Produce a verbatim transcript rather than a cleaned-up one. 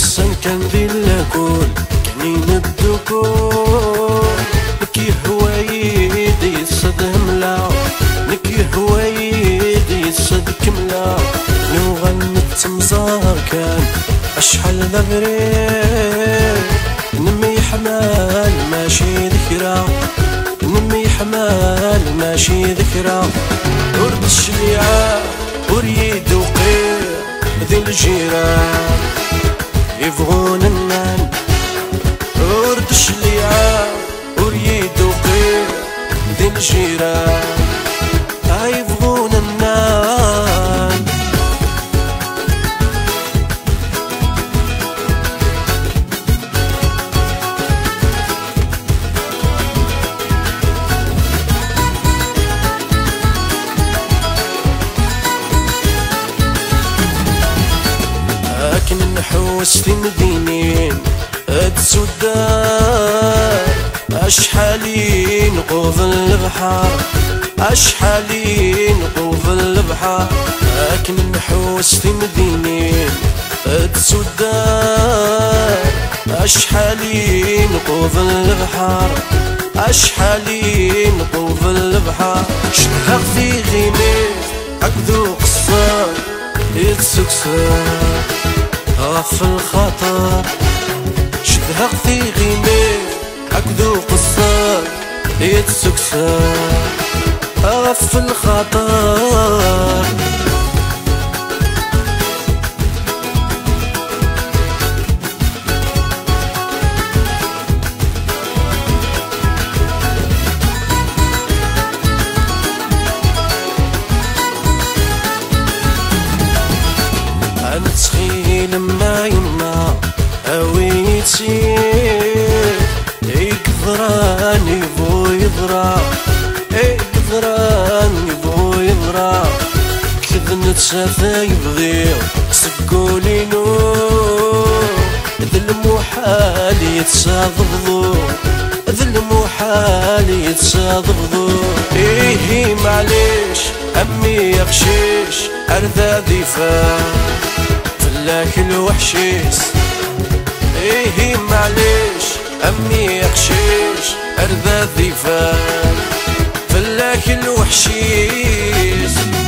السن كان ذي اللاكول كنين الدكول نكي هوايدي الصد هملا نكي هوايدي الصد كملا لو غنت تمزار كان أشحال ذبري نمي حمال ماشي ذكرى نمي حمال ماشي ذكرى ورد الشليعة وريد وقير ذي الجيران يبغون النان ورد الشليعة وريد وقير ذي الجيران يبغون النان. لكن نحوس في مدينين السودان أشحالي نقوض البحر أشحالي نقوض البحر لكن نحوس في مدينين السودان أشحالي نقوض البحر أشحالي نقوض البحر شهر في غيميت عقدو قصار يتسكسر غف الخطر شدهق في غيميت عقدو قصار يتسكسر غف الخطر. نتخيل ما يما هويتي يقدران يبغو يضرا يقدران يبغو يضرا كذ نتشافى يبغيو سقولي نور ذا المحال يتشاضبضو ذا المحال يتشاضبضو إيه معليش أمي يغشيش أرذاذي فان فلاك الوحشيس إيه معليش أمي يغشيش أرذاذي فان فلاك الوحشيس.